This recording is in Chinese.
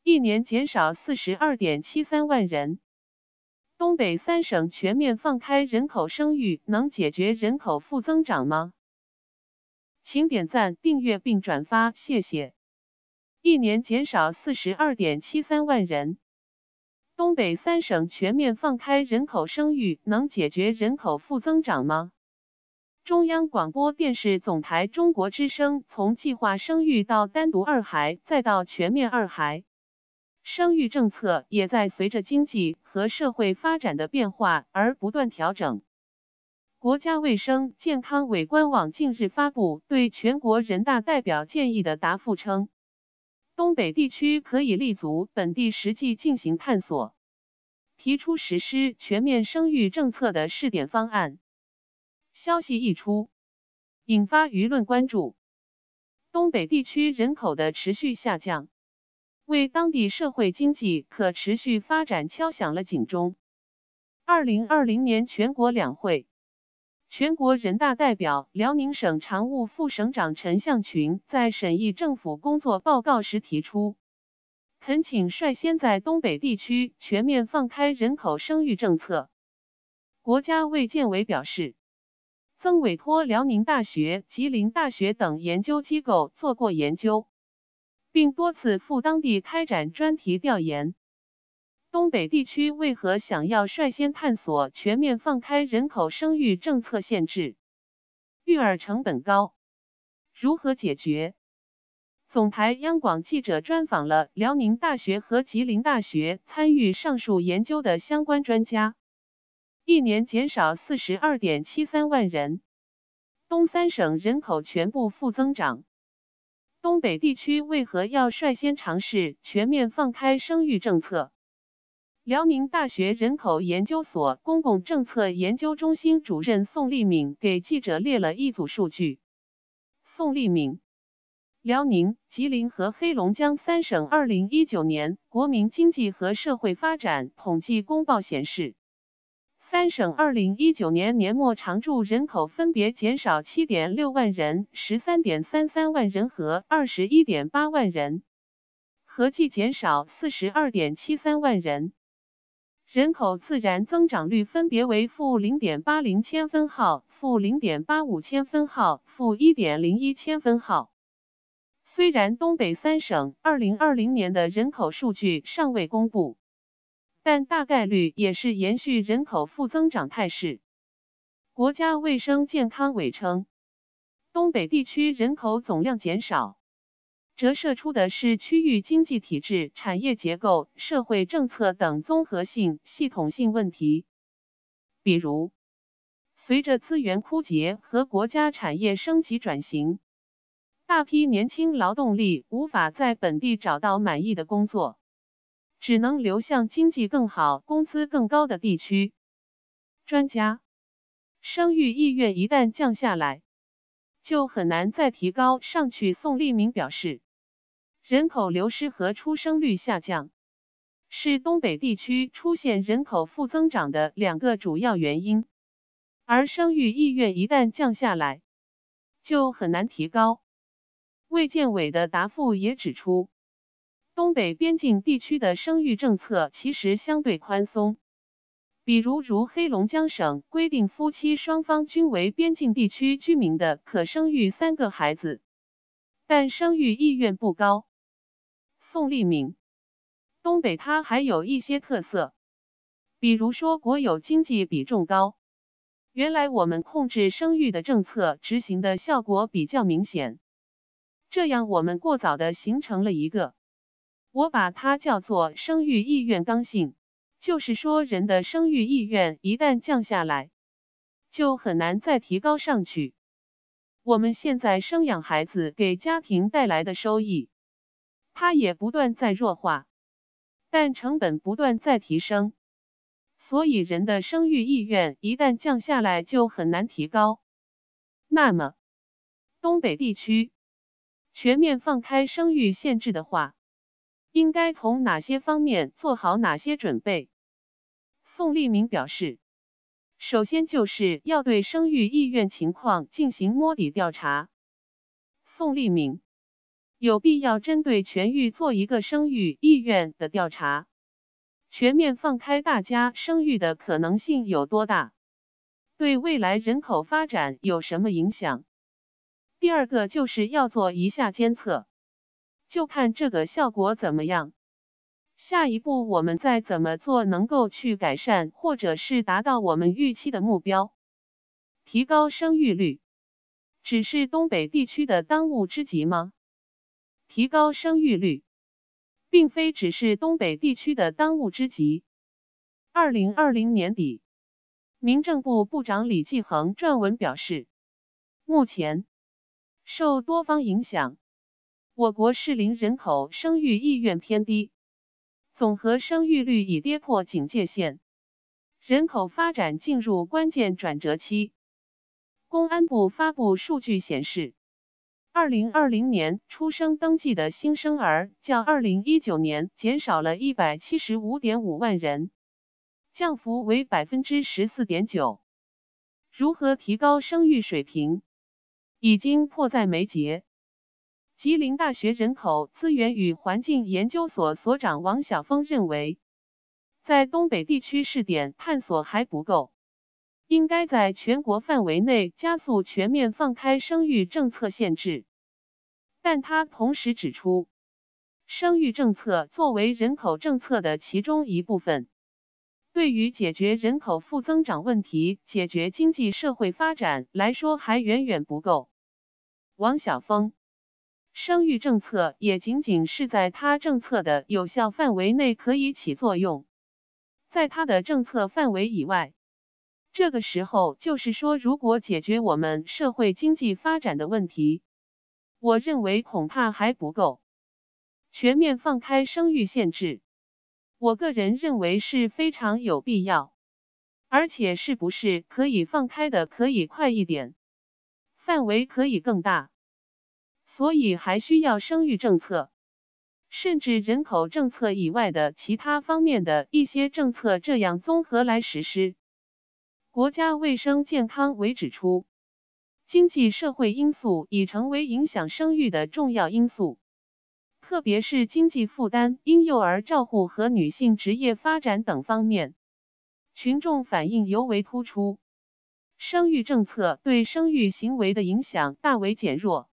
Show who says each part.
Speaker 1: 一年减少42.73万人。东北3省全面放开人口生育，能解决人口负增长吗？请点赞、订阅并转发，谢谢。一年减少42.73万人。东北3省全面放开人口生育，能解决人口负增长吗？中央广播电视总台中国之声从计划生育到单独二孩，再到全面二孩，生育政策也在随着经济和社会发展的变化而不断调整。国家卫生健康委官网近日发布对全国人大代表建议的答复称，东北地区可以立足本地实际进行探索，提出实施全面生育政策的试点方案。消息一出，引发舆论关注。东北地区人口的持续下降，为当地社会经济可持续发展敲响了警钟。2020年全国两会，全国人大代表、辽宁省常务副省长陈向群在审议政府工作报告时提出，恳请率先在东北地区全面放开人口生育政策。国家卫健委表示，曾委托辽宁大学、吉林大学等研究机构做过研究，并多次赴当地开展专题调研。东北地区为何想要率先探索全面放开人口生育政策限制？育儿成本高，如何解决？总台央广记者专访了辽宁大学和吉林大学参与上述研究的相关专家。一年减少42.73万人，东3省人口全部负增长。东北地区为何要率先尝试全面放开生育政策？辽宁大学人口研究所公共政策研究中心主任宋立敏给记者列了一组数据。宋立敏，辽宁、吉林和黑龙江3省2019年国民经济和社会发展统计公报显示，3省2019年年末常住人口分别减少7.6万人、13.33万人和21.8万人，合计减少42.73万人。人口自然增长率分别为-0.80千分号、-0.85千分号、-1.01千分号。虽然东北3省2020年的人口数据尚未公布，但大概率也是延续人口负增长态势。国家卫生健康委称，东北地区人口总量减少，折射出的是区域经济体制、产业结构、社会政策等综合性、系统性问题。比如，随着资源枯竭和国家产业升级转型，大批年轻劳动力无法在本地找到满意的工作，只能流向经济更好、工资更高的地区。专家，生育意愿一旦降下来，就很难再提高上去。宋立敏表示，人口流失和出生率下降是东北地区出现人口负增长的2个主要原因，而生育意愿一旦降下来，就很难提高。卫健委的答复也指出，东北边境地区的生育政策其实相对宽松，比如黑龙江省规定夫妻双方均为边境地区居民的可生育3个孩子，但生育意愿不高。宋立敏，东北它还有一些特色，比如说国有经济比重高，原来我们控制生育的政策执行的效果比较明显，这样我们过早的形成了一个，我把它叫做生育意愿刚性，就是说人的生育意愿一旦降下来，就很难再提高上去。我们现在生养孩子给家庭带来的收益，它也不断在弱化，但成本不断在提升，所以人的生育意愿一旦降下来就很难提高。那么，东北地区全面放开生育限制的话，应该从哪些方面做好哪些准备？宋立敏表示，首先就是要对生育意愿情况进行摸底调查。宋立敏， 有必要针对全域做一个生育意愿的调查，全面放开大家生育的可能性有多大，对未来人口发展有什么影响。第二个就是要做一下监测，就看这个效果怎么样。下一步我们再怎么做能够去改善或者是达到我们预期的目标。提高生育率，只是东北地区的当务之急吗？提高生育率，并非只是东北地区的当务之急。2020年底，民政部部长李继恒撰文表示，目前受多方影响，我国适龄人口生育意愿偏低，总和生育率已跌破警戒线，人口发展进入关键转折期。公安部发布数据显示，2020年出生登记的新生儿较2019年减少了175.5万人，降幅为14.9%。如何提高生育水平，已经迫在眉睫。吉林大学人口资源与环境研究所所长王晓峰认为，在东北地区试点探索还不够，应该在全国范围内加速全面放开生育政策限制。但他同时指出，生育政策作为人口政策的其中一部分，对于解决人口负增长问题、解决经济社会发展来说还远远不够。王晓峰，生育政策也仅仅是在他政策的有效范围内可以起作用，在他的政策范围以外，这个时候就是说，如果解决我们社会经济发展的问题，我认为恐怕还不够。全面放开生育限制，我个人认为是非常有必要，而且是不是可以放开的可以快一点，范围可以更大。所以还需要生育政策，甚至人口政策以外的其他方面的一些政策，这样综合来实施。国家卫生健康委指出，经济社会因素已成为影响生育的重要因素，特别是经济负担、婴幼儿照护和女性职业发展等方面，群众反应尤为突出。生育政策对生育行为的影响大为减弱。